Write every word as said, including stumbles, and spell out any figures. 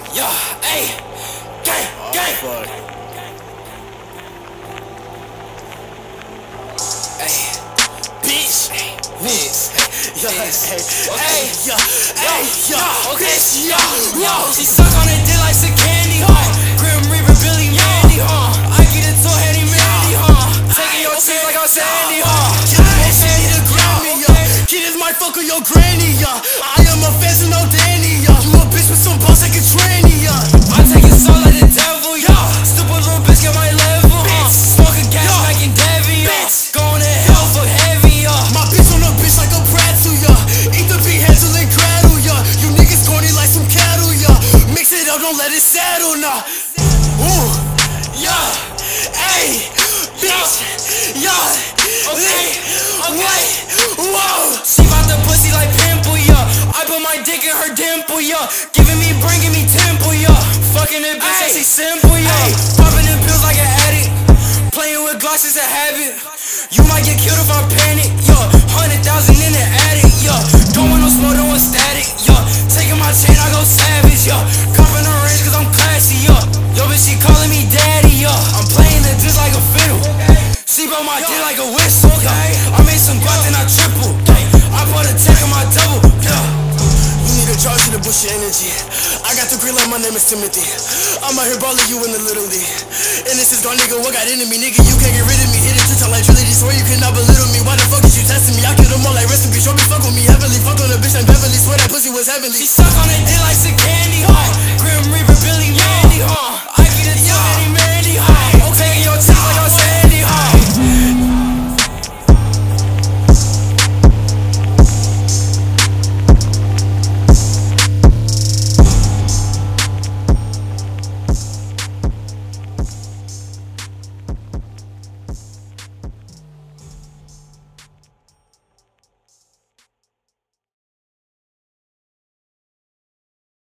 Yo, hey, gang, gang. Fuck. Hey, bitch, bitch. Yo, hey, Hey, yo, hey, yo, okay, bitch, yo, yo, yo. She suck on it dick like some candy, huh? Grim Reaper, Billy Mandy, huh? I get it to Handy Mandy, huh? Taking your cheese like I'm Sandy, huh? Kid, I see the Grammy, yo. Kid, this might fuck with your granny, yo. I am a fancy no Danny, yo. You a bitch with some balls like a tranny, yo. I take it so like the devil, yo. Stupid little bitch get my level, huh? Smoking gas, making Devi, yo. Going to hell for heavy, yo. My bitch on a bitch like a Prattle, yo. Eat the beat, Hansel and Gretel, yo. You niggas corny like some cattle, yo. Mix it up, don't let it settle, nah. Ooh, Yo, hey, bitch, yo. okay, okay. Whoa. She bout the pussy like pimple, yo. I put my dick in her dimple, yo. Giving me, bringing me temple, yo. Fucking that bitch, Ay. that she simple, yo. Ay. Popping them pills like an addict. Playing with Glocks is a habit. You might get killed if I panic, yo. Hundred thousand in the attic, yo. Don't want no smoke, don't want static, yo. Taking my chain, I go savage, yo. Copping the range cause I'm classy, yo. Yo, bitch, she calling me daddy, yo. I'm playing it just like a fiddle. She broke my dick like a whistle, yo. I made some guap, then I triple, yo. I put a tech on my double, yo. You need a charge to the bush your energy. I got the green light, my name is Timothy. I'm out here balling you in the little league. And this is gone, nigga, what got into me? Nigga, you can't get rid of me. Hit it to like trilogy, swear you cannot belittle me. Why the fuck is you testing me? I killed them all like rest in peace. Show me fuck with me heavily. Fuck on a bitch and Beverly. Swear that pussy was heavenly. She suck on that dick like